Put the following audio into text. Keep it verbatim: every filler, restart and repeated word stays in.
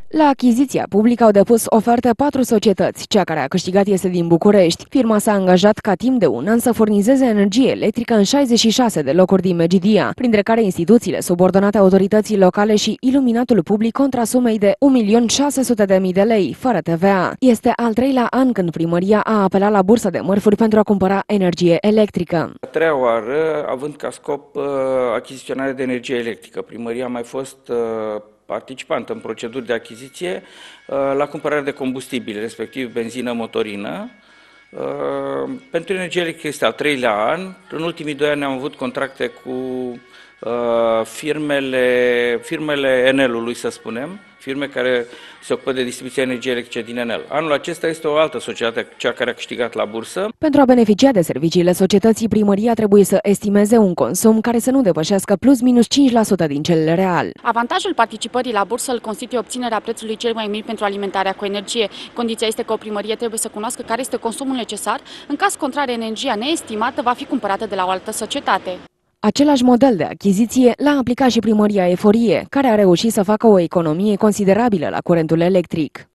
La achiziția publică au depus oferte patru societăți. Cea care a câștigat este din București. Firma s-a angajat ca timp de un an să furnizeze energie electrică în șaizeci și șase de locuri din Megidia, printre care instituțiile subordonate autorității locale și iluminatul public contra sumei de un milion șase sute de mii de lei, fără T V A. Este al treilea an când primăria a apelat la bursa de mărfuri pentru a cumpăra energie electrică. A treia oară, având ca scop uh, achiziționarea de energie electrică. Primăria a mai fost uh, participantă în proceduri de achiziție uh, la cumpărarea de combustibili, respectiv benzină, motorină. Uh, pentru energie electrică este al treilea an. În ultimii doi ani am avut contracte cu uh, firmele, firmele Enelului, să spunem, firme care se ocupă de distribuția energiei electrice din Enel. Anul acesta este o altă societate, cea care a câștigat la bursă. Pentru a beneficia de serviciile societății, primăria trebuie să estimeze un consum care să nu depășească plus minus cinci la sută din cel real. Avantajul participării la bursă îl constituie obținerea prețului cel mai mic pentru alimentarea cu energie. Condiția este că o primărie trebuie să cunoască care este consumul necesar. În caz contrar, energia neestimată va fi cumpărată de la o altă societate. Același model de achiziție l-a aplicat și primăria Eforie, care a reușit să facă o economie considerabilă la curentul electric.